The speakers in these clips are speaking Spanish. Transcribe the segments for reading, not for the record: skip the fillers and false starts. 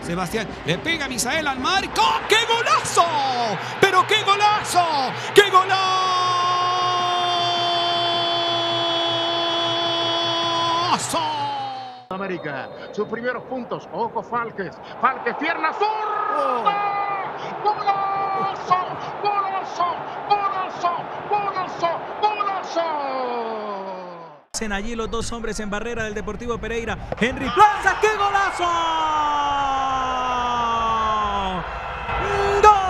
Sebastián le pega a Misael al marco. ¡Qué golazo! ¡Pero qué golazo! ¡Qué golazo! América, sus primeros puntos. Ojo, Falques. Falques, pierna zurda. ¡Golazo! ¡Golazo! ¡Golazo! ¡Golazo! ¡Golazo! Allí los dos hombres en barrera del Deportivo Pereira. Henry Plaza, ¡qué golazo! ¡Gol!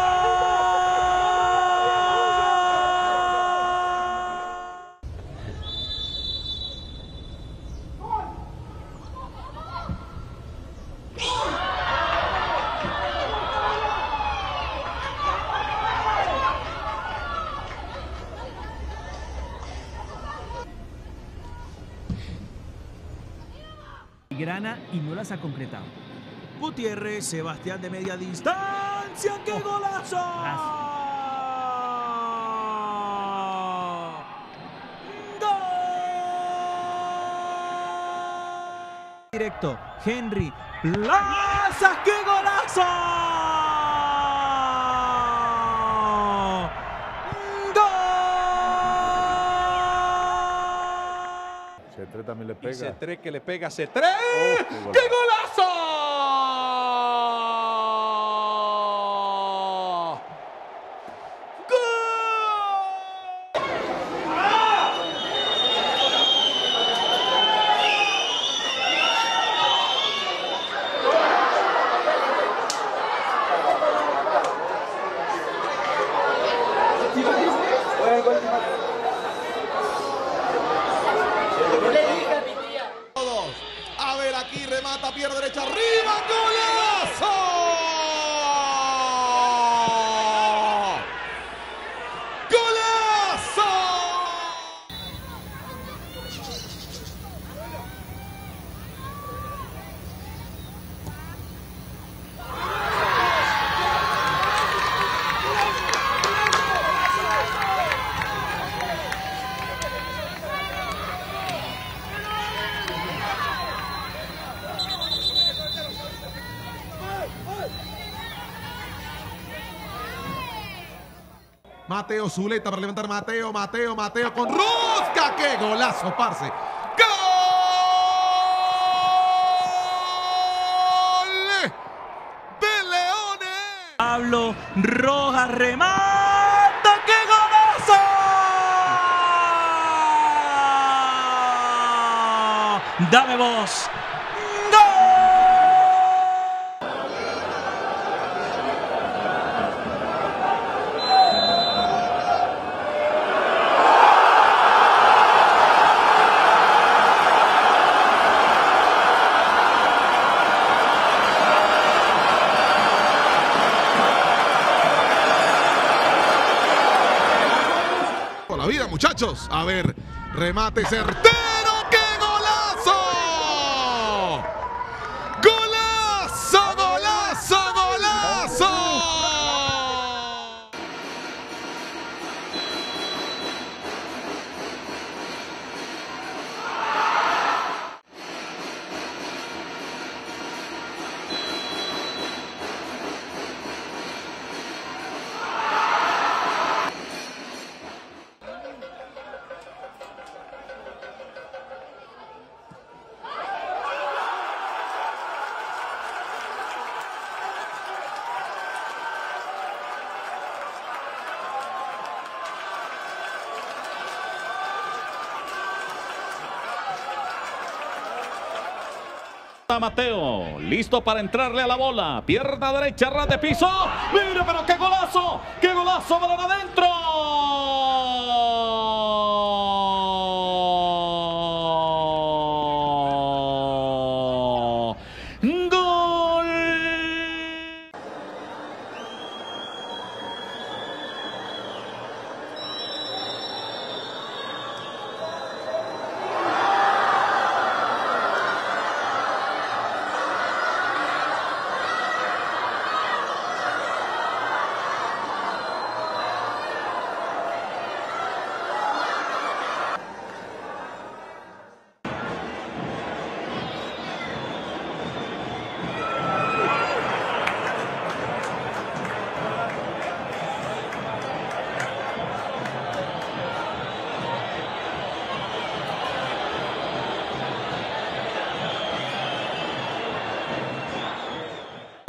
Grana y no las ha concretado. Gutiérrez, Sebastián de media distancia, ¡qué golazo! ¡Gol! Directo, Henry Plaza, ¡qué golazo! C3 también le pega. Y C3 que le pega a C3. Oh, ¡qué golazo! ¡Gol! A ver, aquí remata, pierna derecha, arriba, ¡golazo! ¡Golazo! Mateo Zuleta para levantar Mateo con rosca. ¡Qué golazo, parce! ¡Gol de Leones! Pablo Rojas remata, ¡qué golazo! Dame voz. La vida, muchachos. A ver, remate certero. ¡Qué golazo! ¡Golazo, golazo, golazo! Mateo, listo para entrarle a la bola, pierna derecha, ras de piso, mira, pero qué golazo, balón adentro. Gol.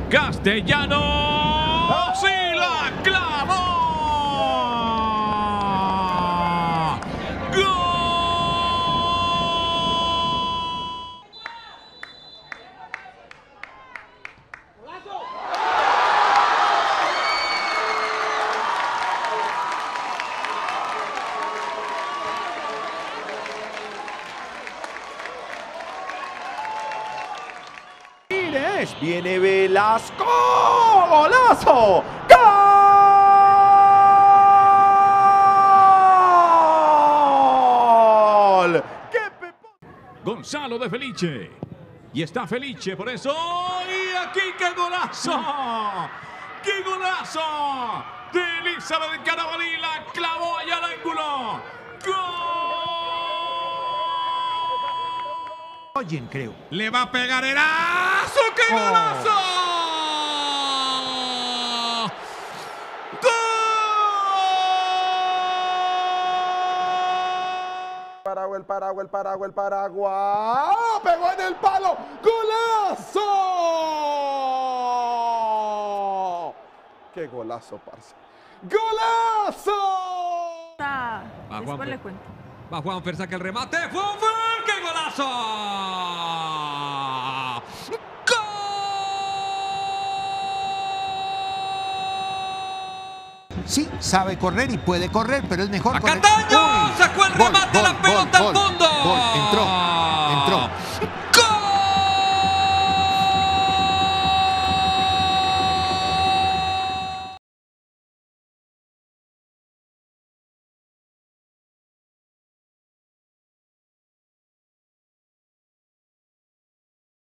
Castellanos y la clavó. ¡Gol! Viene Velasco, golazo, gol. Gonzalo de Felice. Y está Felice, por eso. ¡Y aquí qué golazo! ¡Qué golazo! De Elizabeth Carabalí, la clavó allá al ángulo. ¡Gol! Oyen, creo. Le va a pegar Erazo. ¡Qué golazo! ¡Gol! El Paraguay. Pegó en el palo. ¡Golazo! ¡Qué golazo, parce! ¡Golazo! Después le cuento. Va Juanfer, saca el remate. ¡Juanfer! ¡Qué golazo! ¡Gol! Sí, sabe correr y puede correr, pero es mejor ¡A correr. Cataño! ¡Sacó el remate! ¡La pelota al fondo!